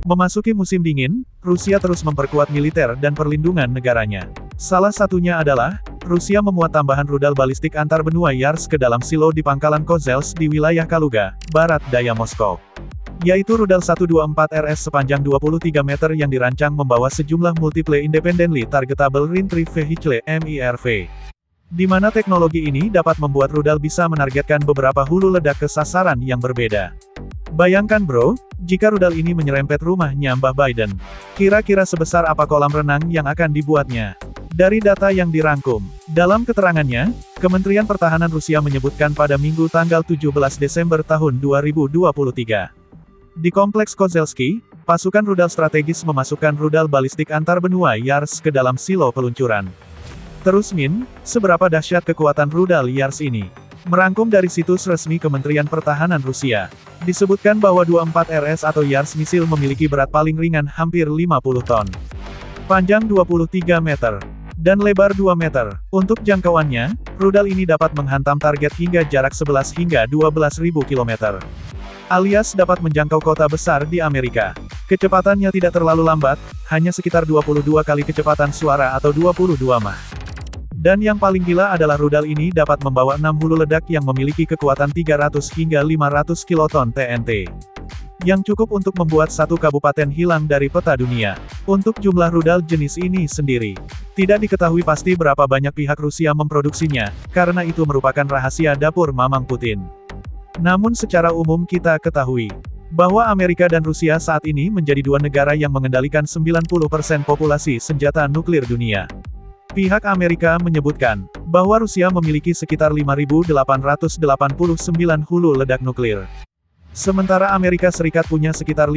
Memasuki musim dingin, Rusia terus memperkuat militer dan perlindungan negaranya. Salah satunya adalah, Rusia memuat tambahan rudal balistik antar benua Yars ke dalam silo di pangkalan Kozels di wilayah Kaluga, barat daya Moskow. Yaitu rudal 124RS sepanjang 23 meter yang dirancang membawa sejumlah multiple independently targetable reentry vehicle (MIRV). Di mana teknologi ini dapat membuat rudal bisa menargetkan beberapa hulu ledak ke sasaran yang berbeda. Bayangkan bro, jika rudal ini menyerempet rumahnya Mbah Biden. Kira-kira sebesar apa kolam renang yang akan dibuatnya? Dari data yang dirangkum, dalam keterangannya, Kementerian Pertahanan Rusia menyebutkan pada Minggu tanggal 17 Desember tahun 2023. Di Kompleks Kozelsky, pasukan rudal strategis memasukkan rudal balistik antar benua Yars ke dalam silo peluncuran. Terus seberapa dahsyat kekuatan rudal Yars ini? Merangkum dari situs resmi Kementerian Pertahanan Rusia, disebutkan bahwa 24RS atau Yars misil memiliki berat paling ringan hampir 50 ton. Panjang 23 meter. Dan lebar 2 meter. Untuk jangkauannya, rudal ini dapat menghantam target hingga jarak 11 hingga 12.000 km. Alias dapat menjangkau kota besar di Amerika. Kecepatannya tidak terlalu lambat, hanya sekitar 22 kali kecepatan suara atau 22 mach. Dan yang paling gila adalah rudal ini dapat membawa 6 hulu ledak yang memiliki kekuatan 300 hingga 500 kiloton TNT. Yang cukup untuk membuat satu kabupaten hilang dari peta dunia. Untuk jumlah rudal jenis ini sendiri, tidak diketahui pasti berapa banyak pihak Rusia memproduksinya, karena itu merupakan rahasia dapur Mamang Putin. Namun secara umum kita ketahui, bahwa Amerika dan Rusia saat ini menjadi dua negara yang mengendalikan 90% populasi senjata nuklir dunia. Pihak Amerika menyebutkan, bahwa Rusia memiliki sekitar 5.889 hulu ledak nuklir. Sementara Amerika Serikat punya sekitar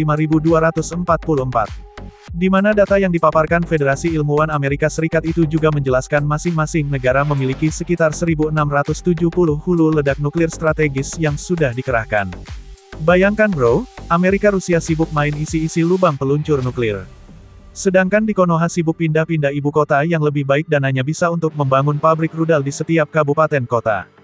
5.244. Di mana data yang dipaparkan Federasi Ilmuwan Amerika Serikat itu juga menjelaskan masing-masing negara memiliki sekitar 1.670 hulu ledak nuklir strategis yang sudah dikerahkan. Bayangkan bro, Amerika Rusia sibuk main isi-isi lubang peluncur nuklir. Sedangkan di Konoha sibuk pindah-pindah ibu kota yang lebih baik dan hanya bisa untuk membangun pabrik rudal di setiap kabupaten kota.